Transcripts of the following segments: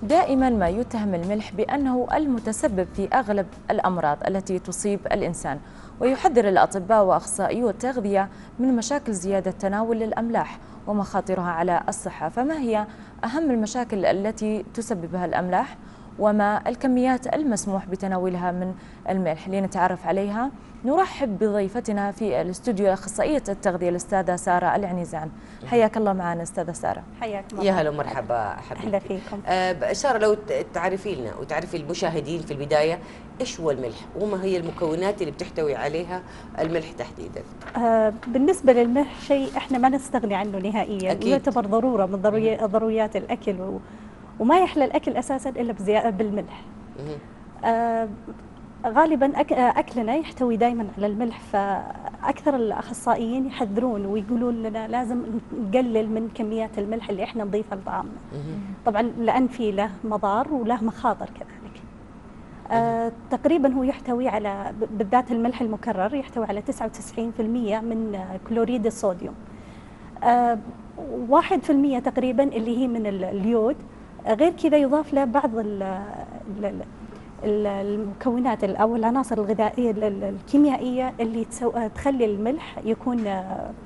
دائما ما يتهم الملح بأنه المتسبب في أغلب الأمراض التي تصيب الإنسان، ويحذر الأطباء وأخصائيو التغذية من مشاكل زيادة تناول الأملاح ومخاطرها على الصحة. فما هي أهم المشاكل التي تسببها الأملاح، وما الكميات المسموح بتناولها من الملح؟ لنتعرف عليها نرحب بضيفتنا في الاستوديو أخصائية التغذية الأستاذة سارة العنيزان. حياك الله معنا أستاذة سارة. حياكم يا هلا ومرحبا حبيبتي. أهلا فيكم. سارة، لو تعرفي لنا وتعرفي المشاهدين في البداية إيش هو الملح وما هي المكونات اللي بتحتوي عليها الملح تحديدا؟ بالنسبة للملح شيء احنا ما نستغني عنه نهائيا، يعتبر ضرورة من ضروريات الأكل، وما يحلى الأكل أساسا إلا بالملح. غالبا أكلنا يحتوي دائما على الملح، فأكثر الأخصائيين يحذرون ويقولون لنا لازم نقلل من كميات الملح اللي احنا نضيفها لطعامنا، طبعا لأن في له مضار وله مخاطر كذلك. تقريبا هو يحتوي على، بالذات الملح المكرر، يحتوي على 99% من كلوريد الصوديوم، 1% تقريبا اللي هي من اليود. غير كذا يضاف له بعض المكونات أو العناصر الغذائية الكيميائية اللي تخلي الملح يكون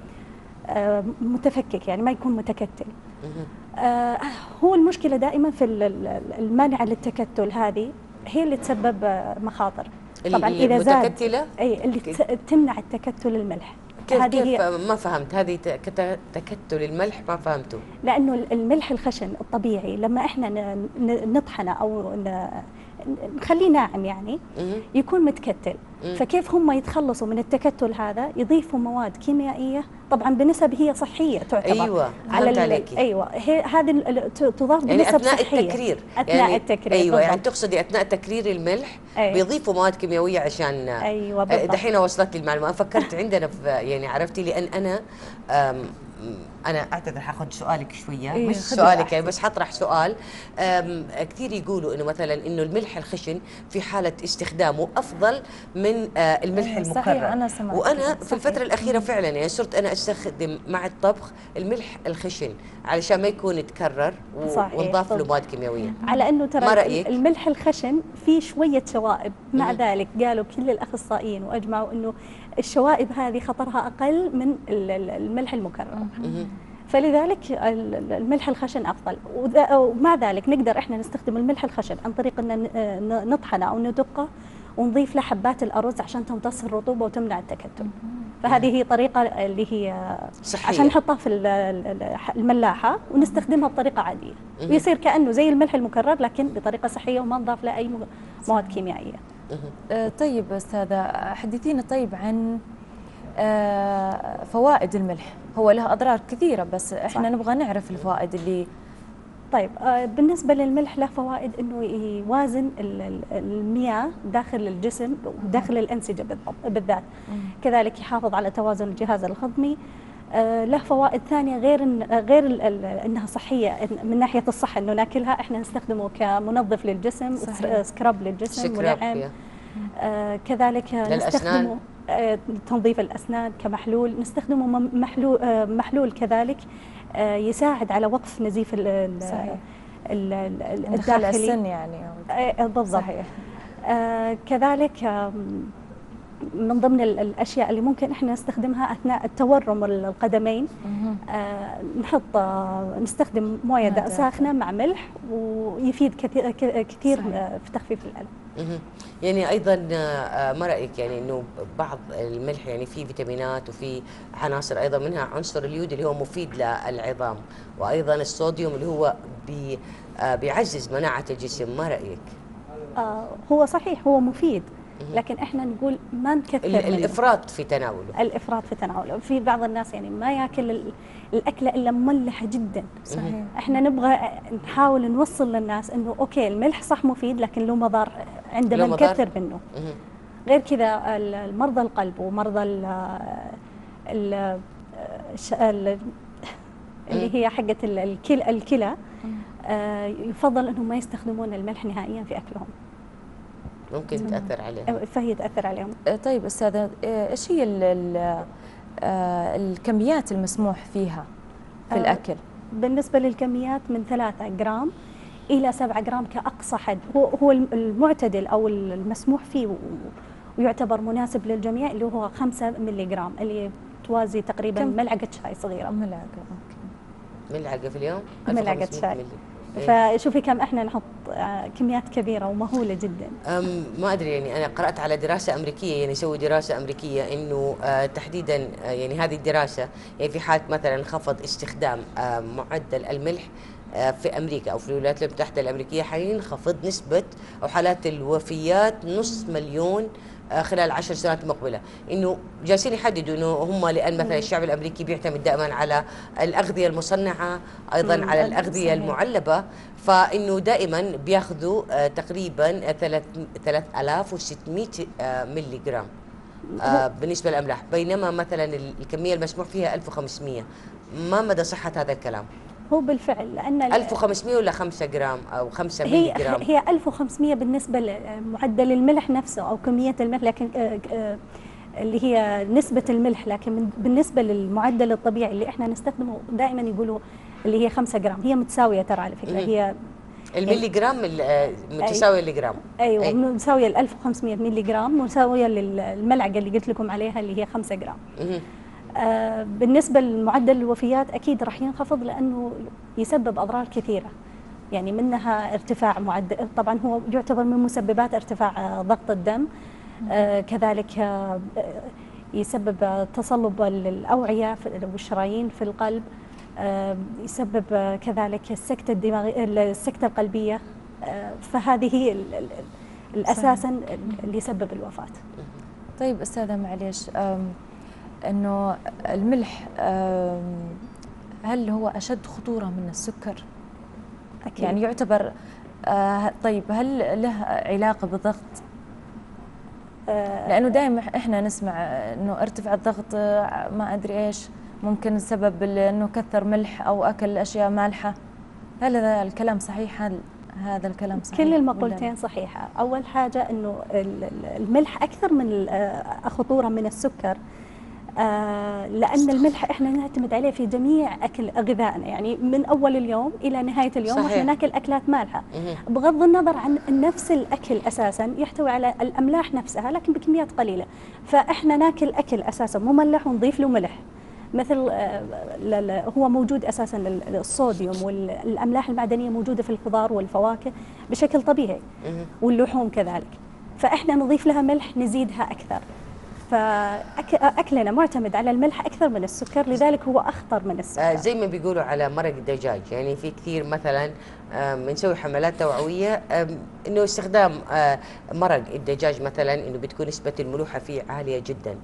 متفكك، يعني ما يكون متكتل. هو المشكلة دائما في المانعة للتكتل، هذه هي اللي تسبب مخاطر. طبعا إذا زاد اللي تمنع التكتل الملح. كيف ما فهمت هذه تكتل الملح؟ ما فهمته. لأنه الملح الخشن الطبيعي لما احنا نطحنه أو نخليه ناعم يعني يكون متكتل. فكيف هم يتخلصوا من التكتل هذا؟ يضيفوا مواد كيميائية طبعا بنسب هي صحية تعتبر. أيوة، على أيوة، هذه تضاف يعني بنسب أثناء صحية. التكرير. أثناء يعني التكرير. أيوة بالضبط. يعني تقصدي أثناء تكرير الملح بيضيفوا مواد كيميائية عشان. أيوة بالضبط. دحين وصلت لي المعلومة. فكرت عندنا في، يعني عرفتي، لأن أنا أعتذر حاخذ سؤالك شوية. مش سؤالك يعني، بس حطرح سؤال. كثير يقولوا إنه مثلا إنه الملح الخشن في حالة استخدامه أفضل من الملح المكرر. صحيح، أنا سمعت وأنا في الفترة الأخيرة فعلا يعني صرت أنا أستخدم مع الطبخ الملح الخشن علشان ما يكون يتكرر ونضاف له مواد كيميائية. على أنه ترى الملح الخشن فيه شوية شوائب، مع ذلك قالوا كل الأخصائيين وأجمعوا أنه الشوائب هذه خطرها أقل من الملح المكرر. فلذلك الملح الخشن أفضل. ومع ذلك نقدر إحنا نستخدم الملح الخشن عن طريق أن نطحنه أو ندقه ونضيف له حبات الأرز عشان تمتص الرطوبة وتمنع التكتل. فهذه هي طريقة اللي هي صحية. عشان نحطها في الملاحة ونستخدمها بطريقة عادية، ويصير كأنه زي الملح المكرر لكن بطريقة صحية وما نضاف له أي مواد كيميائية. طيب أستاذة، حدثينا طيب عن فوائد الملح. هو له أضرار كثيرة بس إحنا نبغى نعرف الفوائد اللي. طيب بالنسبة للملح له فوائد إنه يوازن المياه داخل الجسم وداخل الأنسجة بالذات. كذلك يحافظ على توازن الجهاز الهضمي. له فوائد ثانية غير انها صحية من ناحية الصحة، انه ناكلها احنا نستخدمه كمنظف للجسم، سكراب للجسم ونعم. كذلك نستخدمه تنظيف الأسنان كمحلول، نستخدمه محلول كذلك يساعد على وقف نزيف الداخلي السن يعني. بالضبط. صحيح. كذلك من ضمن الأشياء اللي ممكن إحنا نستخدمها أثناء التورم القدمين، نستخدم موية ساخنة مع ملح، ويفيد كثير في تخفيف الألم. يعني أيضا ما رأيك يعني إنه بعض الملح يعني فيه فيتامينات وفيه عناصر، أيضا منها عنصر اليود اللي هو مفيد للعظام، وأيضا الصوديوم اللي هو بيعزز مناعة الجسم. ما رأيك؟ هو صحيح هو مفيد، لكن احنا نقول ما نكثر الافراط في تناوله. الافراط في تناوله. في بعض الناس يعني ما ياكل الاكله الا مملحه جدا. صحيح. احنا نبغى نحاول نوصل للناس انه اوكي الملح صح مفيد لكن له مضار عندما نكثر منه. غير كذا المرضى القلب ومرضى اللي هي حقه الكلى يفضل انهم ما يستخدمون الملح نهائيا في اكلهم. ممكن تأثر عليهم. فهي تأثر عليهم. طيب أستاذة، إيش هي الكميات المسموح فيها في الأكل؟ بالنسبة للكميات من 3 جرام إلى 7 جرام كأقصى حد، هو المعتدل أو المسموح فيه ويعتبر مناسب للجميع اللي هو 5 ملي جرام، اللي توازي تقريبا ملعقة شاي صغيرة. ملعقة، أوكي. ملعقة في اليوم؟ ملعقة شاي. فشوفي كم احنا نحط كميات كبيرة ومهولة جدا. ما ادري، يعني انا قرأت على دراسة امريكية، يعني سووا دراسة امريكية انه تحديدا يعني هذه الدراسة يعني في حالة مثلا خفض استخدام معدل الملح في امريكا او في الولايات المتحدة الامريكية حينخفض نسبة او حالات الوفيات نص مليون خلال 10 سنوات المقبله. انه جالسين يحددوا انه هم لان مثلا الشعب الامريكي بيعتمد دائما على الاغذيه المصنعه، ايضا على الاغذيه المعلبه، فانه دائما بياخذوا تقريبا 3600 ملي جرام بالنسبه للاملاح، بينما مثلا الكميه المسموح فيها 1500. ما مدى صحه هذا الكلام؟ هو بالفعل لأن 1500 ولا 5 جرام أو 5 ملي جرام؟ هي 1500 بالنسبة لمعدل الملح نفسه أو كمية الملح، لكن اللي هي نسبة الملح، لكن بالنسبة للمعدل الطبيعي اللي احنا نستخدمه دائما يقولوا اللي هي 5 جرام، هي متساوية ترى على فكرة. هي الملي جرام متساوية للجرام. أيوة متساوية ال 1500 ملي جرام، متساوية للملعقة اللي قلت لكم عليها اللي هي 5 جرام. بالنسبة لمعدل الوفيات أكيد راح ينخفض لأنه يسبب أضرار كثيرة، يعني منها ارتفاع معدل، طبعا هو يعتبر من مسببات ارتفاع ضغط الدم، كذلك يسبب تصلب الأوعية والشرايين في القلب، يسبب كذلك السكتة الدماغية السكتة القلبية، فهذه هي الأساسا اللي يسبب الوفاة. طيب أستاذة معليش، أنه الملح هل هو أشد خطورة من السكر؟ أكيد. يعني يعتبر طيب هل له علاقة بالضغط؟ لأنه دائما إحنا نسمع أنه ارتفع الضغط، ما أدري إيش ممكن السبب أنه كثر ملح أو أكل أشياء مالحة. هل هذا الكلام صحيح؟ هل هذا الكلام صحيح؟ كل المقولتين صحيحة. أول حاجة أنه الملح أكثر من خطورة من السكر، لأن الملح احنا نعتمد عليه في جميع أكل غذائنا، يعني من أول اليوم إلى نهاية اليوم صحيح. احنا ناكل أكلات مالحة بغض النظر عن نفس الأكل أساسا يحتوي على الأملاح نفسها لكن بكميات قليلة، فاحنا ناكل أكل أساسا مملح ونضيف له ملح، مثل هو موجود أساسا الصوديوم والأملاح المعدنية موجودة في الخضار والفواكه بشكل طبيعي واللحوم كذلك، فاحنا نضيف لها ملح نزيدها أكثر، فأكلنا معتمد على الملح أكثر من السكر، لذلك هو أخطر من السكر. زي ما بيقولوا على مرق الدجاج، يعني في كثير مثلا بنسوي حملات توعوية إنه استخدام مرق الدجاج مثلا إنه بتكون نسبة الملوحة فيه عالية جدا.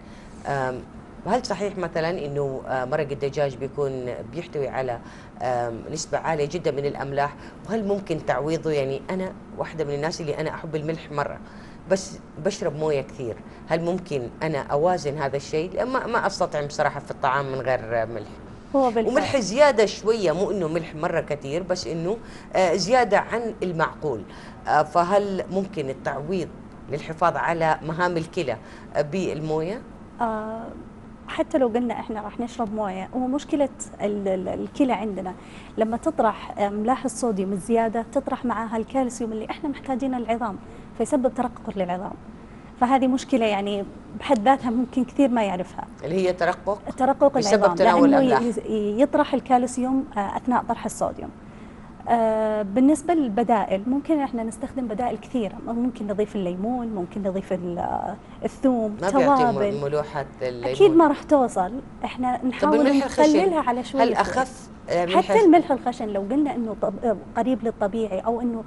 هل صحيح مثلا إنه مرق الدجاج بيحتوي على نسبة عالية جدا من الأملاح؟ وهل ممكن تعويضه؟ يعني أنا واحدة من الناس اللي أنا أحب الملح مرة، بس بشرب مويه كثير، هل ممكن انا اوازن هذا الشيء؟ لأن ما استطيع بصراحه في الطعام من غير ملح. هو وملح زياده شويه، مو انه ملح مره كثير، بس انه زياده عن المعقول. فهل ممكن التعويض للحفاظ على مهام الكلى بالمويه؟ حتى لو قلنا احنا راح نشرب مويه، هو مشكله الكلى عندنا لما تطرح املاح الصوديوم الزياده تطرح معها الكالسيوم اللي احنا محتاجينه للعظام، فيسبب ترقق للعظام، فهذه مشكله يعني بحد ذاتها ممكن كثير ما يعرفها، اللي هي ترقق العظام بسبب تناول الاملاح، يطرح الكالسيوم اثناء طرح الصوديوم. بالنسبة للبدائل ممكن احنا نستخدم بدائل كثيرة، ممكن نضيف الليمون، ممكن نضيف الثوم، ما بيعطي ملوحة الليمون؟ أكيد ما راح توصل، احنا نحاول نقللها على شوية. هل أخف؟ حتى الملح الخشن لو قلنا إنه قريب للطبيعي أو إنه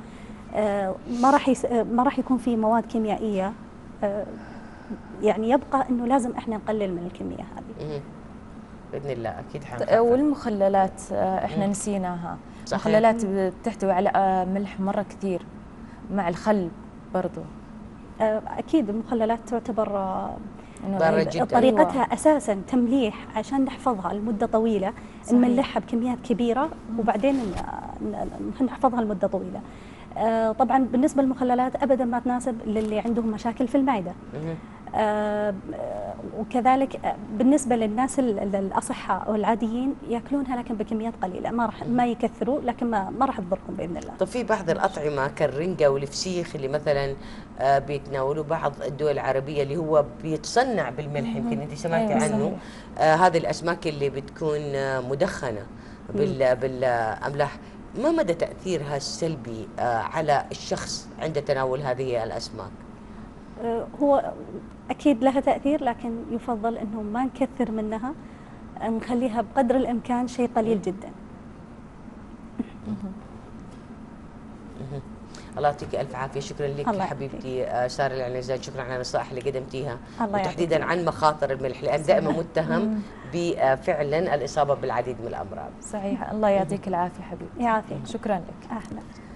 ما راح يكون فيه مواد كيميائية، يعني يبقى إنه لازم احنا نقلل من الكمية هذه. بإذن الله أكيد حنخفف. والمخللات احنا نسيناها. مخللات بتحتوي على ملح مرة كثير مع الخل برضو. أكيد المخللات تعتبر طريقتها أيوة. أساسا تمليح عشان نحفظها لمدة طويلة، نملحها بكميات كبيرة وبعدين نحفظها لمدة طويلة. طبعا بالنسبة للمخللات أبدا ما تناسب للي عندهم مشاكل في المعدة. وكذلك بالنسبة للناس الأصحاء أو العاديين يأكلونها لكن بكميات قليلة، ما يكثروا، لكن ما راح تضرهم بإذن الله. طب في بعض الأطعمة كالرنجة والفسيخ اللي مثلا بيتناولوا بعض الدول العربية اللي هو بيتصنع بالملح، يمكن أنت سمعتي عنه. هذه الأسماك اللي بتكون مدخنة بالأملاح، ما مدى تأثيرها السلبي على الشخص عند تناول هذه الأسماك؟ هو أكيد لها تأثير، لكن يفضل أنه ما نكثر منها، نخليها بقدر الإمكان شيء قليل جدا. الله يعطيك الف عافيه. شكرا لك حبيبتي ساره العنزات، شكرا على النصائح اللي قدمتيها، وتحديدا عن مخاطر الملح، لان دائما متهم بفعلا الاصابه بالعديد من الامراض. صحيح. الله يعطيك العافيه حبيبتي. يعافيك. شكرا لك. اهلا.